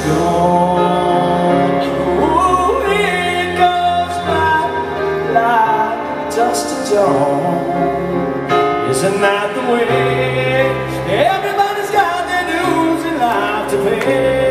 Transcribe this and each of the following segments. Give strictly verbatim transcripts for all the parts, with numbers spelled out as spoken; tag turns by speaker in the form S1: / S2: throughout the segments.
S1: dawn. Ooh, it goes by like dust to dawn. Isn't that the way? Everybody's got their dues in life to pay.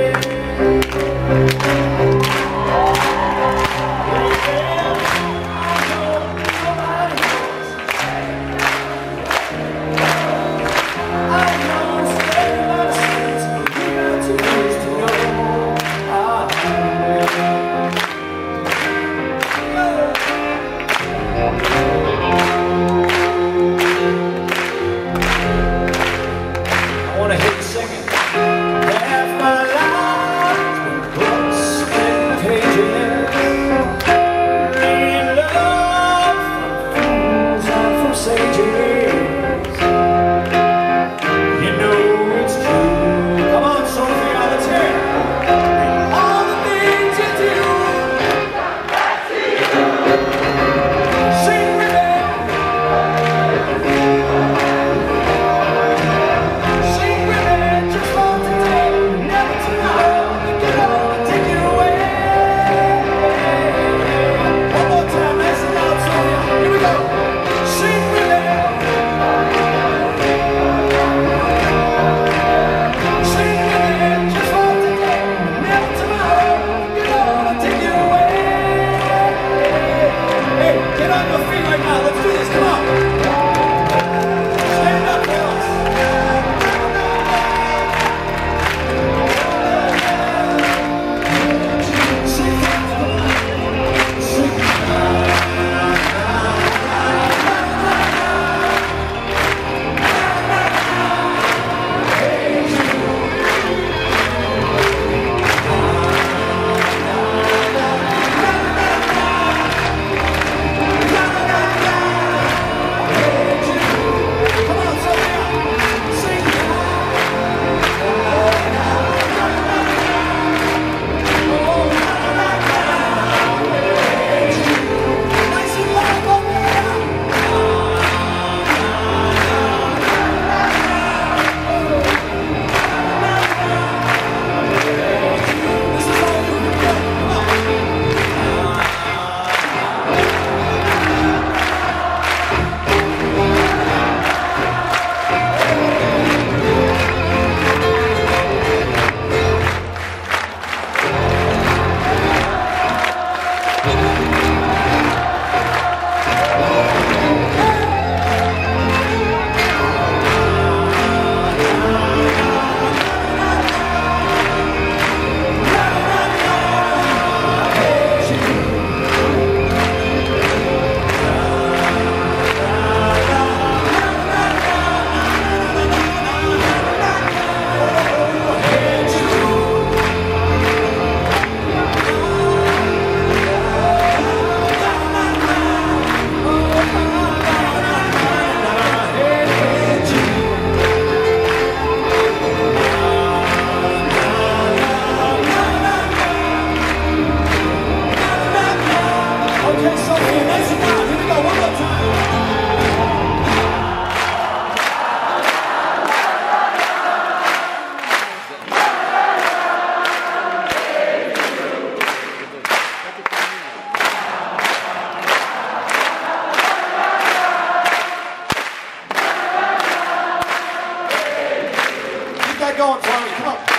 S2: Going, Tony. Come on.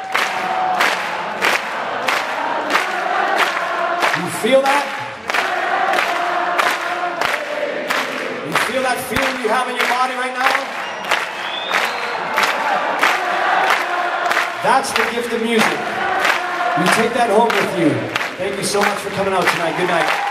S2: You feel that? You feel that feeling you have in your body right now? That's the gift of music. You take that home with you. Thank you so much for coming out tonight. Good night.